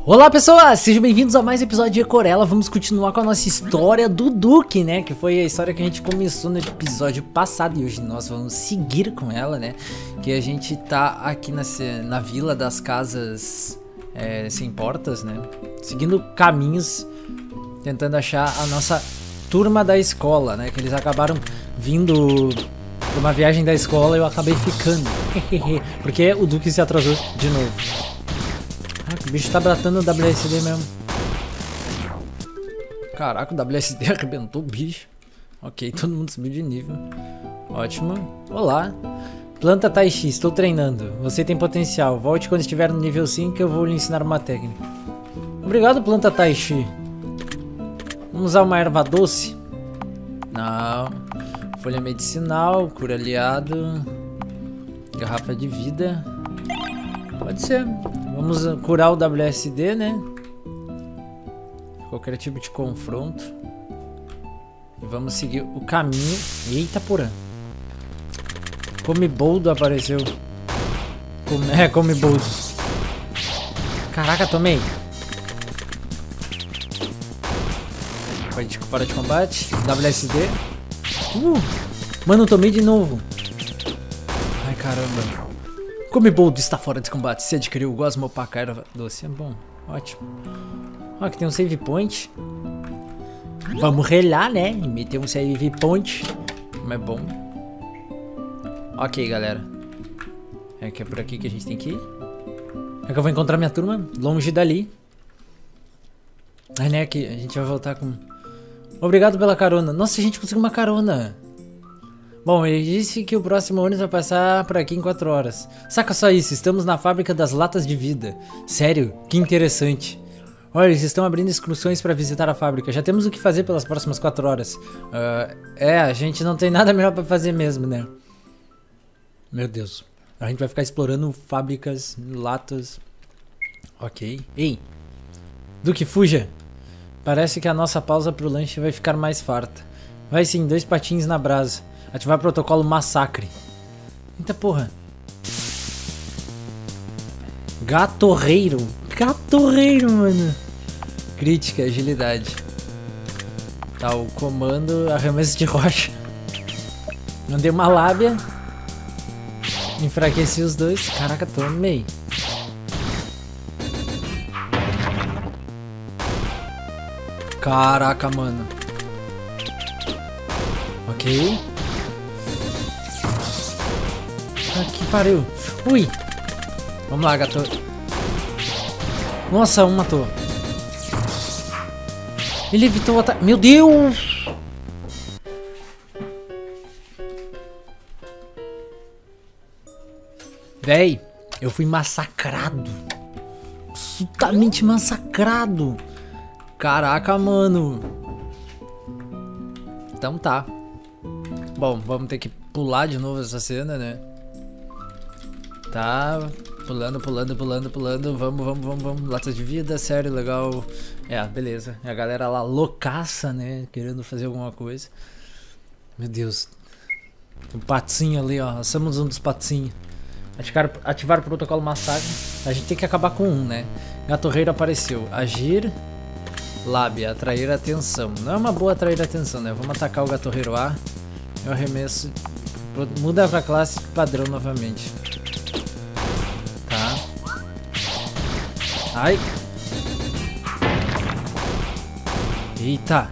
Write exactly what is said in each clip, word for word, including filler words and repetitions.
Olá pessoas, sejam bem-vindos a mais um episódio de Ecorella. Vamos continuar com a nossa história do Duque, né? Que foi a história que a gente começou no episódio passado. E hoje nós vamos seguir com ela, né? Que a gente tá aqui na, na vila das casas é, sem portas, né? Seguindo caminhos, tentando achar a nossa turma da escola, né? Que eles acabaram vindo pra uma viagem da escola e eu acabei ficando. Porque o Duque se atrasou de novo. Ah, o bicho tá bratando o W S D mesmo. Caraca, o W S D arrebentou o bicho. Ok, todo mundo subiu de nível. Ótimo. Olá. Planta Tai Chi, estou treinando. Você tem potencial. Volte quando estiver no nível cinco que eu vou lhe ensinar uma técnica. Obrigado, Planta Tai Chi. Vamos usar uma erva doce? Não. Folha medicinal, cura aliado. Garrafa de vida. Pode ser. Vamos curar o W S D, né? Qualquer tipo de confronto. E vamos seguir o caminho. Eita porra. Come Boldo apareceu. Come... É, Come Boldo. Caraca, tomei. Fora de combate. W S D. Uh! Mano, tomei de novo. Ai, caramba. Come Boldo está fora de combate. Se adquiriu o Gosmo Opaca Erva Doce. É bom. Ótimo. Ó, aqui tem um save point. Vamos relar, né? E meter um save point. Como é bom. Ok, galera. É que é por aqui que a gente tem que ir. É que eu vou encontrar minha turma longe dali. Aí, né, que a gente vai voltar com... Obrigado pela carona. Nossa, a gente conseguiu uma carona. Bom, ele disse que o próximo ônibus vai passar por aqui em quatro horas. Saca só isso, estamos na fábrica das latas de vida. Sério? Que interessante. Olha, eles estão abrindo excursões para visitar a fábrica. Já temos o que fazer pelas próximas quatro horas. Uh, é, a gente não tem nada melhor para fazer mesmo, né? Meu Deus. A gente vai ficar explorando fábricas, latas. Ok. Ei. Duque, fuja. Parece que a nossa pausa pro lanche vai ficar mais farta. Vai sim, dois patinhos na brasa. Ativar protocolo massacre. Eita porra. Gatorreiro. Gatorreiro, mano. Crítica, agilidade. Tá, o comando arremesso de rocha. Mandei uma lábia. Enfraqueci os dois. Caraca, tomei. Caraca, mano. Ok. Ah, que pariu. Ui. Vamos lá, gato. Nossa, um matou. Ele evitou o ataque. Meu Deus! Véi, eu fui massacrado. Absolutamente massacrado. Caraca, mano. Então tá. Bom, vamos ter que pular de novo essa cena, né? Tá. Pulando, pulando, pulando, pulando. Vamos, vamos, vamos, vamos. Latas de vida, sério, legal. É, beleza. A galera lá loucaça, né? Querendo fazer alguma coisa. Meu Deus. Tem um patinho ali, ó. Nós somos um dos patinhos. Ativar, ativar o protocolo massacre. A gente tem que acabar com um, né? Gatorreiro apareceu. Agir. Lábia, atrair atenção. Não é uma boa atrair atenção, né? Vamos atacar o Gatorreiro A. Eu arremesso. Muda pra classe padrão novamente. Tá. Ai. Eita.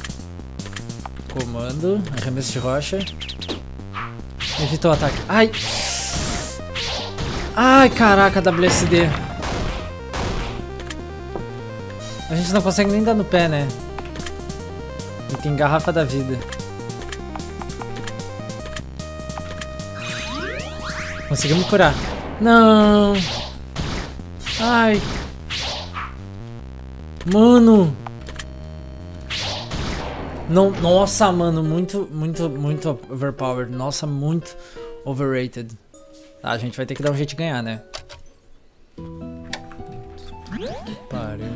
Comando. Arremesso de rocha. Evitou o ataque. Ai. Ai, caraca, W S D. A gente não consegue nem dar no pé, né? E tem garrafa da vida. Conseguimos curar. Não! Ai! Mano! Não, nossa, mano, muito, muito, muito overpowered. Nossa, muito overrated. Tá, a gente vai ter que dar um jeito de ganhar, né? Pariu.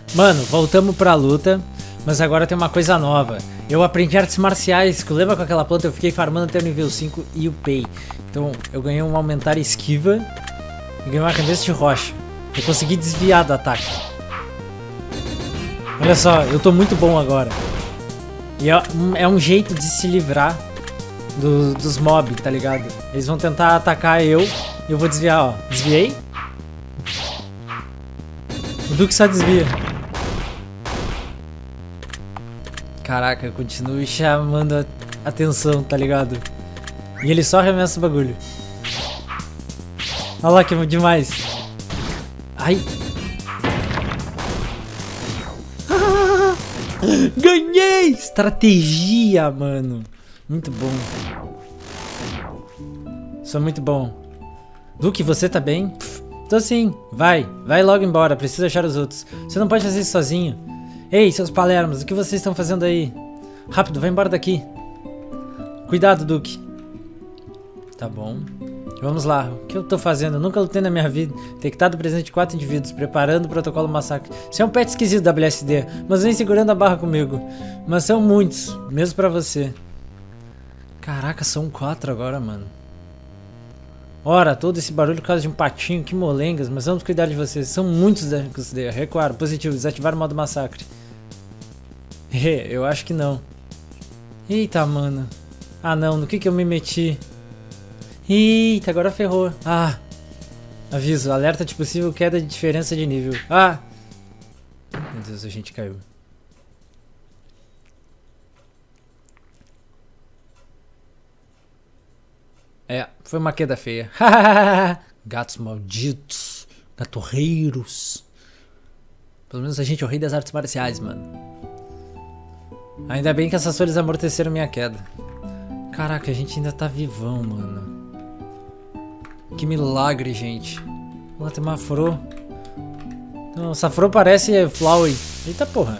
Mano, voltamos pra luta, mas agora tem uma coisa nova. Eu aprendi artes marciais, que lembra com aquela planta eu fiquei farmando até o nível cinco e upei. Então eu ganhei um aumentar esquiva e ganhei uma arremesso de rocha. Eu consegui desviar do ataque. Olha só, eu tô muito bom agora. E é, é um jeito de se livrar do, dos mobs, tá ligado? Eles vão tentar atacar eu e eu vou desviar, ó. Desviei. O Duque só desvia. Caraca, eu continuo chamando a atenção, tá ligado? E ele só arremessa o bagulho. Olha lá que demais. Ai. Ganhei! Estratégia, mano. Muito bom. Sou muito bom. Duque, você tá bem? Pff, tô sim. Vai. Vai logo embora. Preciso achar os outros. Você não pode fazer isso sozinho. Ei, seus palermos. O que vocês estão fazendo aí? Rápido, vai embora daqui. Cuidado, Duque. Tá bom. Vamos lá. O que eu tô fazendo? Eu nunca lutei na minha vida. Detectado presente de quatro indivíduos. Preparando o protocolo massacre. Você é um pet esquisito, W S D. Mas vem segurando a barra comigo. Mas são muitos. Mesmo pra você. Caraca, são quatro agora, mano. Ora, todo esse barulho por causa de um patinho. Que molengas. Mas vamos cuidar de vocês. São muitos da D. Recuar. Positivo. Desativar o modo massacre. Eu acho que não. Eita, mano. Ah, não. No que que eu me meti? Eita, agora ferrou. Ah. Aviso. Alerta de possível queda de diferença de nível. Ah. Meu Deus, a gente caiu. É, foi uma queda feia. Gatos malditos. Gatorreiros. Pelo menos a gente é o rei das artes marciais, mano. Ainda bem que essas folhas amorteceram minha queda. Caraca, a gente ainda tá vivão, mano. Que milagre, gente. Olha lá, tem uma Fro. Não, essa Fro parece Flowey. Eita porra.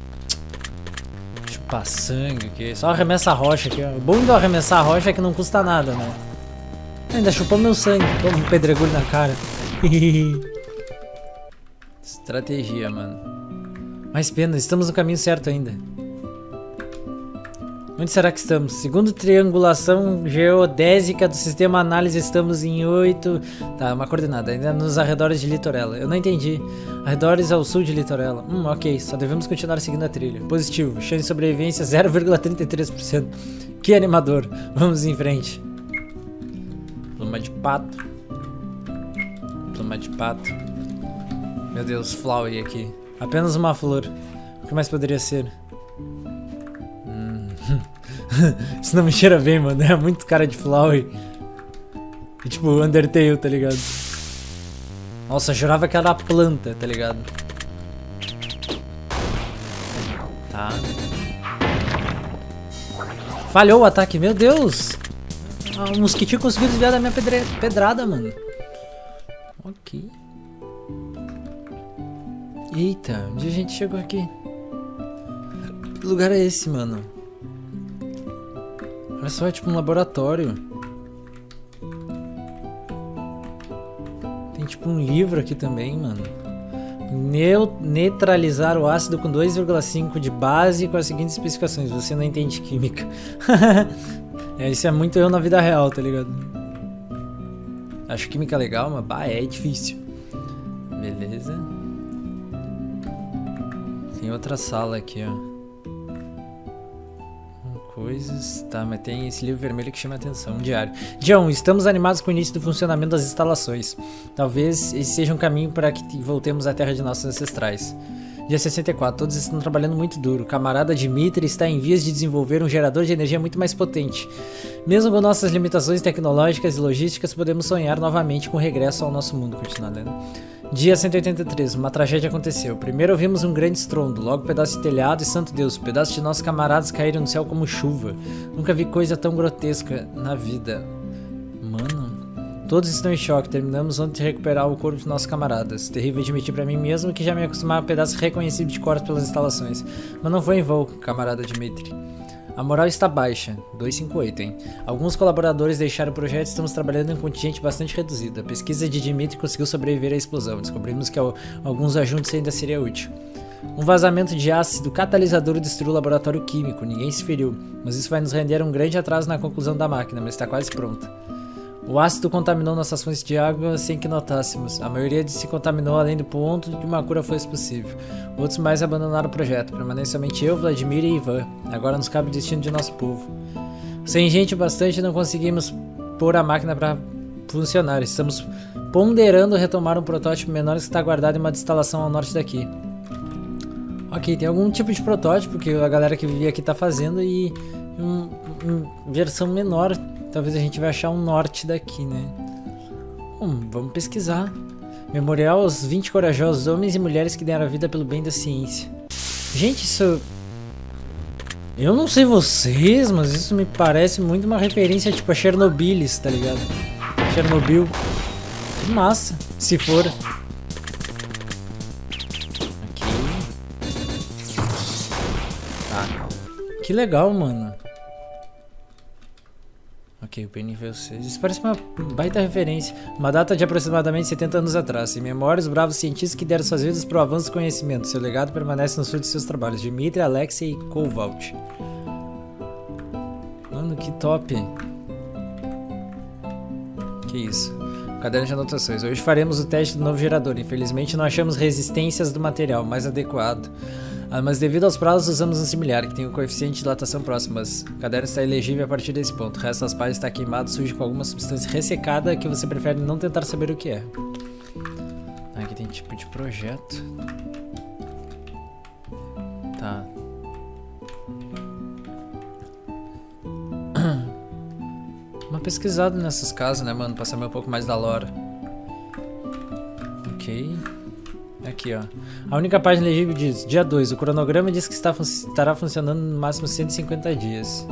Chupa sangue aqui. Só arremessa a rocha aqui, ó. O bom do arremessar a rocha é que não custa nada, né? Ainda chupou meu sangue. Toma um pedregulho na cara. Estratégia, mano. Mais pena, estamos no caminho certo ainda. Onde será que estamos? Segundo triangulação geodésica do sistema análise, estamos em oito... Tá, uma coordenada. Ainda nos arredores de Litorella. Eu não entendi. Arredores ao sul de Litorella. Hum, ok. Só devemos continuar seguindo a trilha. Positivo. Chance de sobrevivência zero vírgula trinta e três por cento. Que animador. Vamos em frente. Pluma de pato. Pluma de pato. Meu Deus, Flowey aqui. Apenas uma flor. O que mais poderia ser? Isso não me cheira bem, mano. É muito cara de Flowey. E, tipo, Undertale, tá ligado? Nossa, eu jurava que era planta, tá ligado? Tá. Falhou o ataque, meu Deus! Ah, o mosquitinho conseguiu desviar da minha pedre... pedrada, mano. Ok. Eita, onde a gente chegou aqui? Que lugar é esse, mano? Olha só, é tipo um laboratório. Tem tipo um livro aqui também, mano. Neu neutralizar o ácido com dois vírgula cinco de base com as seguintes especificações. Você não entende química. É, isso é muito eu na vida real, tá ligado? Acho química legal, mas bah, é difícil. Beleza. Tem outra sala aqui, ó. Coisas, tá, mas tem esse livro vermelho que chama a atenção, um diário. Dia um, estamos animados com o início do funcionamento das instalações. Talvez esse seja um caminho para que voltemos à terra de nossos ancestrais. Dia sessenta e quatro, todos estão trabalhando muito duro. O camarada Dimitri está em vias de desenvolver um gerador de energia muito mais potente. Mesmo com nossas limitações tecnológicas e logísticas, podemos sonhar novamente com o regresso ao nosso mundo. Continuando, né? Dia cento e oitenta e três, uma tragédia aconteceu. Primeiro ouvimos um grande estrondo, logo um pedaço de telhado e santo Deus, pedaços de nossos camaradas caíram no céu como chuva. Nunca vi coisa tão grotesca na vida. Mano, todos estão em choque, terminamos ontem de recuperar o corpo de nossos camaradas. Terrível admitir pra mim mesmo que já me acostumava a pedaços reconhecíveis de corpos pelas instalações. Mas não foi em vão, camarada Dimitri. A moral está baixa, duzentos e cinquenta e oito, hein? Alguns colaboradores deixaram o projeto e estamos trabalhando em um contingente bastante reduzido. A pesquisa de Dimitri conseguiu sobreviver à explosão. Descobrimos que alguns ajuntos ainda seria útil. Um vazamento de ácido catalisador destruiu o laboratório químico. Ninguém se feriu, mas isso vai nos render um grande atraso na conclusão da máquina, mas está quase pronta. O ácido contaminou nossas fontes de água sem que notássemos. A maioria se contaminou além do ponto de que uma cura fosse possível. Outros mais abandonaram o projeto. Permanece somente eu, Vladimir e Ivan. Agora nos cabe o destino de nosso povo. Sem gente bastante, não conseguimos pôr a máquina para funcionar. Estamos ponderando retomar um protótipo menor que está guardado em uma instalação ao norte daqui. Ok, tem algum tipo de protótipo que a galera que vivia aqui está fazendo e uma um, versão menor. Talvez a gente vai achar um norte daqui, né? Bom, vamos pesquisar. Memorial aos vinte corajosos homens e mulheres que deram a vida pelo bem da ciência. Gente, isso... Eu não sei vocês, mas isso me parece muito uma referência tipo a Chernobylis, tá ligado? Chernobyl. Que massa, se for. Aqui. Tá. Que legal, mano. Ok, o P nível seis. Isso parece uma baita referência. Uma data de aproximadamente setenta anos atrás. Em memória, os bravos cientistas que deram suas vidas para o avanço do conhecimento. Seu legado permanece nos frutos de seus trabalhos. Dmitry, Alexei e Kovac. Mano, que top. Que isso. Caderno de anotações. Hoje faremos o teste do novo gerador. Infelizmente, não achamos resistências do material mais adequado. Ah, mas devido aos prazos, usamos um similar, que tem um coeficiente de dilatação próximo, mas o caderno está elegível a partir desse ponto. O resto das páginas está queimado, sujo com alguma substância ressecada que você prefere não tentar saber o que é. Ah, aqui tem tipo de projeto. Tá. Uma pesquisada nessas casas, né, mano? Pra saber um pouco mais da lore. Ok. Aqui, ó. A única página legível diz: dia dois. O cronograma diz que está fun estará funcionando no máximo cento e cinquenta dias.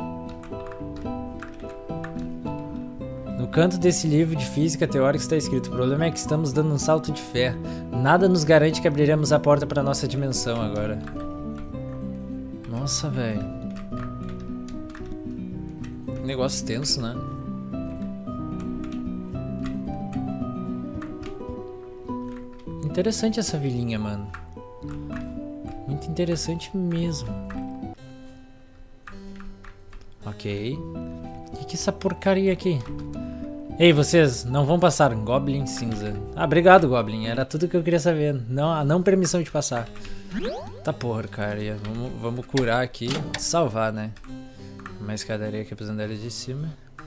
No canto desse livro de física teórica está escrito: o problema é que estamos dando um salto de fé. Nada nos garante que abriremos a porta para nossa dimensão agora. Nossa, velho. Negócio tenso, né? Interessante essa vilinha, mano. Muito interessante mesmo. Ok. O que, que é essa porcaria aqui? Ei, vocês, não vão passar. Goblin cinza. Ah, obrigado, Goblin. Era tudo que eu queria saber. Não, a não permissão de passar. Tá porra, cara. Vamos, vamos curar aqui. Salvar, né? Uma escadaria aqui pros andares de cima.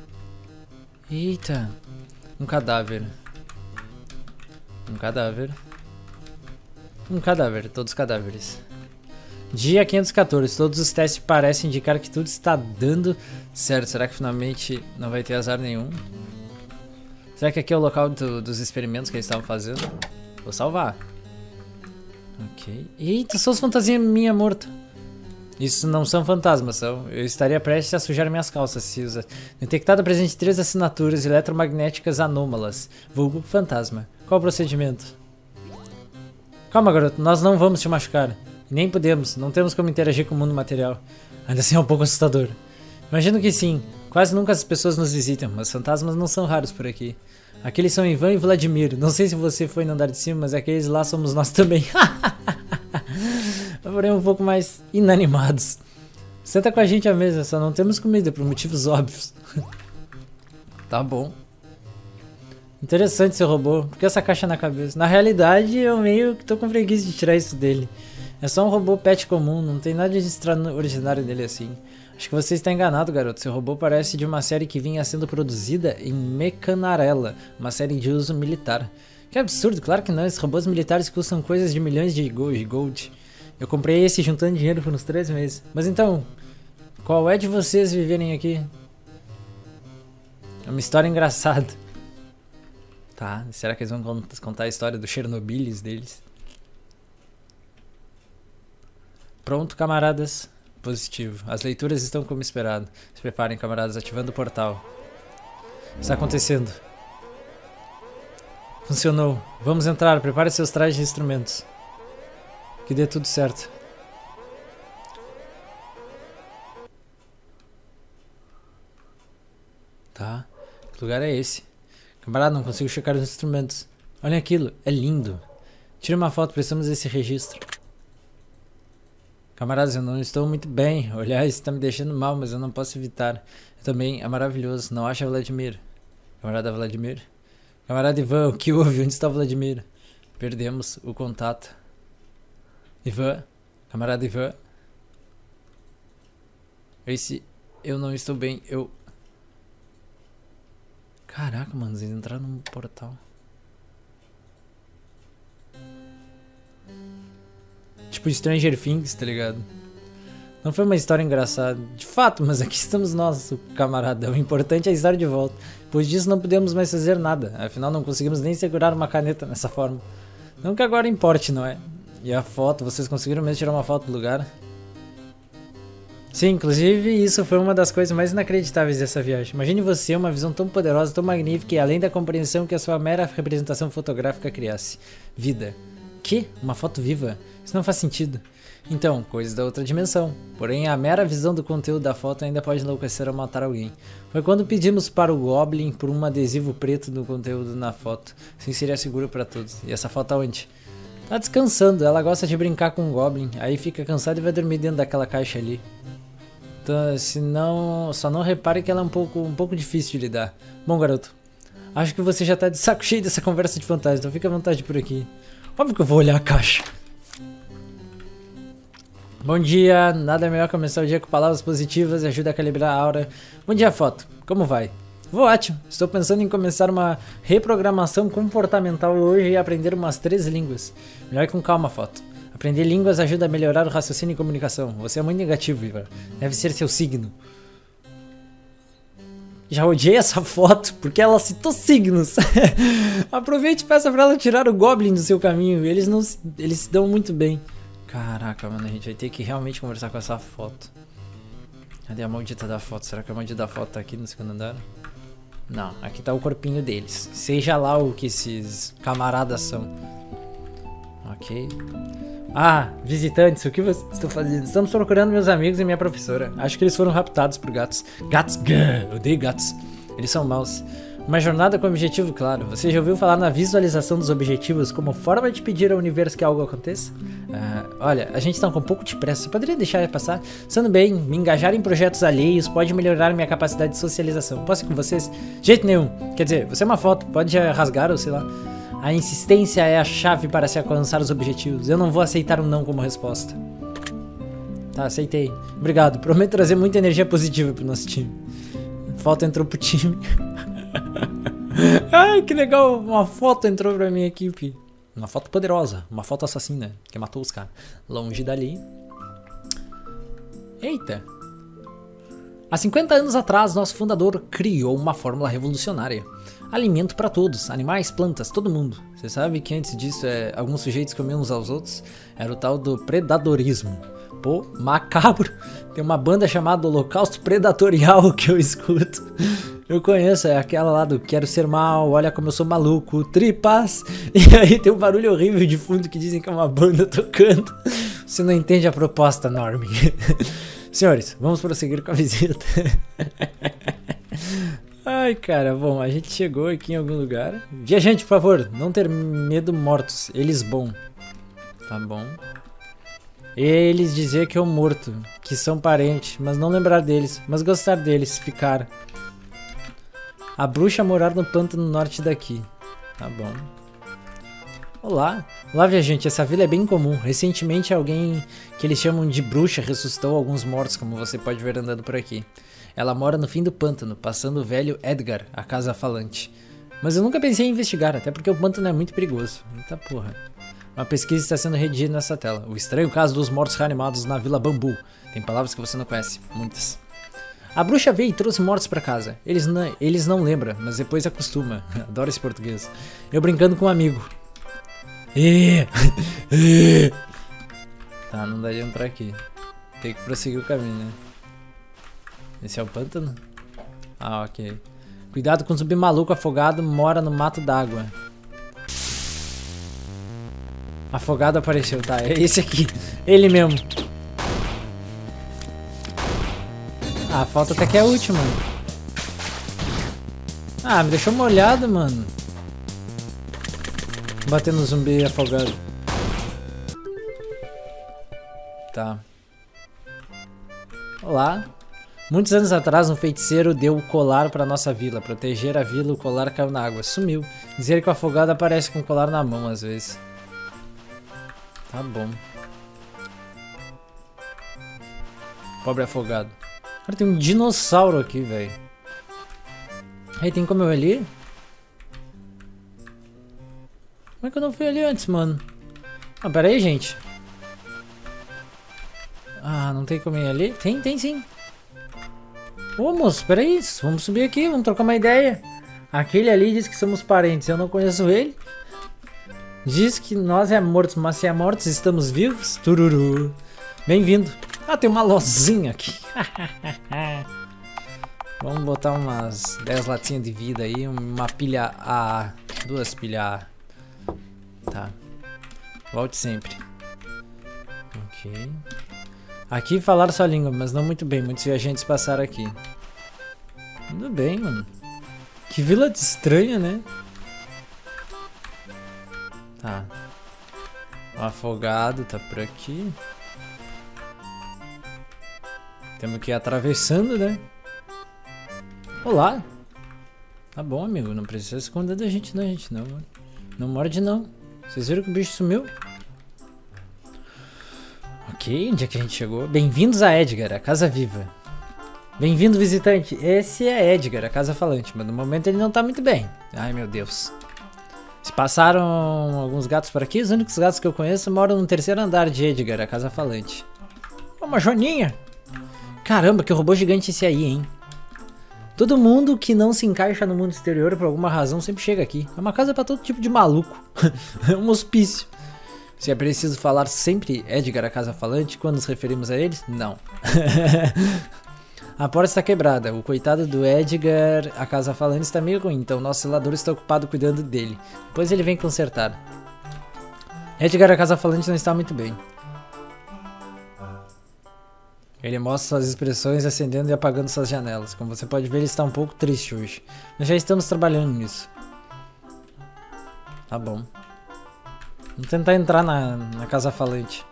Eita. Um cadáver. Um cadáver. Um cadáver, todos cadáveres. Dia quinhentos e quatorze, todos os testes parecem indicar que tudo está dando certo. Será que finalmente não vai ter azar nenhum? Será que aqui é o local do, dos experimentos que eles estavam fazendo? Vou salvar. Ok. Eita, são as fantasias minha morta. Isso não são fantasmas, são. Eu estaria prestes a sujar minhas calças se usa. Detectado a presença de três assinaturas eletromagnéticas anômalas. Vulgo fantasma. Qual o procedimento? Calma, garoto, nós não vamos te machucar. Nem podemos, não temos como interagir com o mundo material. Ainda assim é um pouco assustador. Imagino que sim, quase nunca as pessoas nos visitam, mas fantasmas não são raros por aqui. Aqueles são Ivan e Vladimir. Não sei se você foi no andar de cima, mas aqueles lá somos nós também. Porém um pouco mais inanimados. Senta com a gente à mesa, só não temos comida por motivos óbvios. Tá bom. Interessante seu robô. Por que essa caixa na cabeça? Na realidade, eu meio que tô com preguiça de tirar isso dele. É só um robô pet comum, não tem nada de extraordinário nele assim. Acho que você está enganado, garoto. Seu robô parece de uma série que vinha sendo produzida em Mecanarella, uma série de uso militar. Que absurdo, claro que não. Esses robôs militares custam coisas de milhões de gold. Eu comprei esse juntando dinheiro por uns três meses. Mas então, qual é de vocês viverem aqui? É uma história engraçada. Tá, será que eles vão contar a história do Chernobylis deles? Pronto, camaradas. Positivo. As leituras estão como esperado. Se preparem, camaradas, ativando o portal. Está acontecendo. Funcionou. Vamos entrar. Prepare seus trajes de instrumentos. Que dê tudo certo. Tá. Que lugar é esse? Camarada, não consigo checar os instrumentos. Olha aquilo. É lindo. Tira uma foto, precisamos desse registro. Camaradas, eu não estou muito bem. Aliás, está me deixando mal, mas eu não posso evitar. Eu também é maravilhoso. Não acha, Vladimir? Camarada Vladimir? Camarada Ivan, o que houve? Onde está o Vladimir? Perdemos o contato. Ivan? Camarada Ivan? Esse... Eu não estou bem, eu... Caraca, mano, eles entraram num portal. Tipo Stranger Things, tá ligado? Não foi uma história engraçada, de fato, mas aqui estamos nós, camarada. O importante é estar de volta. Pois disso não podemos mais fazer nada. Afinal, não conseguimos nem segurar uma caneta nessa forma. Não que agora importe, não é? E a foto, vocês conseguiram mesmo tirar uma foto do lugar? Sim, inclusive isso foi uma das coisas mais inacreditáveis dessa viagem. Imagine você, uma visão tão poderosa, tão magnífica e além da compreensão que a sua mera representação fotográfica criasse. Vida. Que? Uma foto viva? Isso não faz sentido. Então, coisas da outra dimensão. Porém, a mera visão do conteúdo da foto ainda pode enlouquecer ou matar alguém. Foi quando pedimos para o Goblin por um adesivo preto no conteúdo na foto. Assim seria seguro para todos. E essa foto aonde? Tá descansando, ela gosta de brincar com o Goblin. Aí fica cansada e vai dormir dentro daquela caixa ali. Então, se não, só não repare que ela é um pouco, um pouco difícil de lidar. Bom, garoto, acho que você já tá de saco cheio dessa conversa de fantasma, então fica à vontade por aqui. Óbvio que eu vou olhar a caixa. Bom dia, nada melhor começar o dia com palavras positivas e ajuda a calibrar a aura. Bom dia, foto, como vai? Vou ótimo, estou pensando em começar uma reprogramação comportamental hoje e aprender umas três línguas. Melhor com calma, foto. Aprender línguas ajuda a melhorar o raciocínio e comunicação. Você é muito negativo, Ivan. Deve ser seu signo. Já odiei essa foto, porque ela citou signos. Aproveite e peça pra ela tirar o Goblin do seu caminho. Eles não eles se dão muito bem. Caraca, mano, a gente vai ter que realmente conversar com essa foto. Cadê a maldita da foto? Será que a maldita da foto tá aqui no segundo andar? Não, aqui tá o corpinho deles. Seja lá o que esses camaradas são. Ok. Ah, visitantes, o que vocês estão fazendo? Estamos procurando meus amigos e minha professora. Acho que eles foram raptados por gatos. Gatos, gah, eu odeio gatos. Eles são maus. Uma jornada com objetivo claro. Você já ouviu falar na visualização dos objetivos como forma de pedir ao universo que algo aconteça? Ah, olha, a gente está com um pouco de pressa. Você poderia deixar passar? Sendo bem, me engajar em projetos alheios pode melhorar minha capacidade de socialização. Posso ir com vocês? Jeito nenhum. Quer dizer, você é uma foto, pode rasgar ou sei lá. A insistência é a chave para se alcançar os objetivos. Eu não vou aceitar um não como resposta. Tá, aceitei. Obrigado. Prometo trazer muita energia positiva pro nosso time. Foto entrou pro time. Ai, que legal. Uma foto entrou pra minha equipe. Uma foto poderosa. Uma foto assassina que matou os caras. Longe dali. Eita. Há cinquenta anos atrás, nosso fundador criou uma fórmula revolucionária. Alimento para todos, animais, plantas, todo mundo. Você sabe que antes disso, é, alguns sujeitos comiam uns aos outros? Era o tal do predadorismo. Pô, macabro. Tem uma banda chamada Holocausto Predatorial que eu escuto. Eu conheço, é aquela lá do Quero Ser Mal, Olha Como Eu Sou Maluco, Tripas. E aí tem um barulho horrível de fundo que dizem que é uma banda tocando. Você não entende a proposta, Normie. Senhores, vamos prosseguir com a visita. Ai, cara, bom, a gente chegou aqui em algum lugar. Viajante, por favor, não ter medo mortos. Eles bom. Tá bom. Eles dizer que eu morto, que são parentes, mas não lembrar deles, mas gostar deles, ficar. A bruxa morar no pântano norte daqui. Tá bom. Olá. Olá, viajante, essa vila é bem comum. Recentemente alguém que eles chamam de bruxa ressuscitou alguns mortos, como você pode ver andando por aqui. Ela mora no fim do pântano, passando o velho Edgar, a casa falante. Mas eu nunca pensei em investigar, até porque o pântano é muito perigoso. Eita porra. Uma pesquisa está sendo redigida nessa tela. O estranho caso dos mortos reanimados na Vila Bambu. Tem palavras que você não conhece, muitas. A bruxa veio e trouxe mortos pra casa. Eles não, eles não lembram, mas depois acostuma. Adoro esse português. Eu brincando com um amigo. E... e... Tá, não dá de entrar aqui. Tem que prosseguir o caminho, né? Esse é o pântano? Ah, ok. Cuidado com o zumbi maluco afogado, mora no mato d'água. Afogado apareceu, tá? É esse aqui. Ele mesmo. Ah, falta até que é a última. Ah, me deixou molhado, mano. Bater no zumbi afogado. Tá. Olá. Muitos anos atrás, um feiticeiro deu o colar pra nossa vila. Proteger a vila, o colar caiu na água. Sumiu. Dizer que o afogado aparece com o colar na mão, às vezes. Tá bom. Pobre afogado. Cara, tem um dinossauro aqui, velho. Aí, tem como eu ir ali? Como é que eu não fui ali antes, mano? Ah, pera aí, gente. Ah, não tem como ir ali? Tem, tem sim. Ô, moço, pera aí. Vamos subir aqui, vamos trocar uma ideia. Aquele ali diz que somos parentes. Eu não conheço ele. Diz que nós é mortos, mas se é mortos, estamos vivos. Tururu. Bem-vindo. Ah, tem uma lozinha aqui. Vamos botar umas dez latinhas de vida aí. Uma pilha A. Duas pilhas A. Tá. Volte sempre. Ok. Aqui falaram sua língua, mas não muito bem. Muitos viajantes passaram aqui. Tudo bem, mano. Que vila estranha, né? Tá. O afogado tá por aqui. Temos que ir atravessando, né? Olá. Tá bom, amigo. Não precisa esconder da gente, não, gente. Não, mano. Não morde, não. Vocês viram que o bicho sumiu? Ok, onde é que a gente chegou? Bem-vindos a Edgar, a casa viva. Bem-vindo, visitante. Esse é Edgar, a casa falante, mas no momento ele não tá muito bem. Ai, meu Deus. Se passaram alguns gatos por aqui, os únicos gatos que eu conheço moram no terceiro andar de Edgar, a casa falante. É uma joaninha. Caramba, que robô gigante esse aí, hein? Todo mundo que não se encaixa no mundo exterior por alguma razão sempre chega aqui. É uma casa pra todo tipo de maluco. É um hospício. Se é preciso falar sempre Edgar, a casa falante, quando nos referimos a eles? Não. A porta está quebrada. O coitado do Edgar, a casa falante, está meio ruim, então nosso zelador está ocupado cuidando dele. Depois ele vem consertar. Edgar, a casa falante, não está muito bem. Ele mostra suas expressões acendendo e apagando suas janelas. Como você pode ver, ele está um pouco triste hoje. Mas já estamos trabalhando nisso. Tá bom. Vamos tentar entrar na, na casa falante.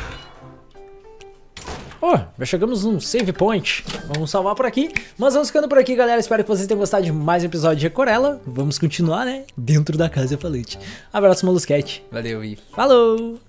Oh, já chegamos num save point. Vamos salvar por aqui. Mas vamos ficando por aqui, galera. Espero que vocês tenham gostado de mais um episódio de Recorella. Vamos continuar, né? Dentro da casa falante. Abraço, Molusquete. Valeu e falou!